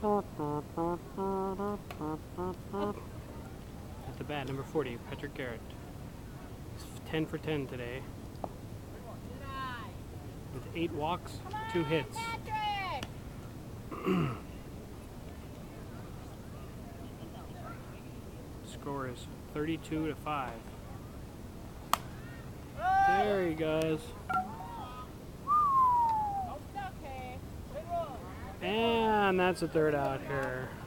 At the bat, number 40, Patrick Garrett. He's 10 for 10 today. With 8 walks, 2 hits. Score is 32-5. There he goes. And that's a third out here.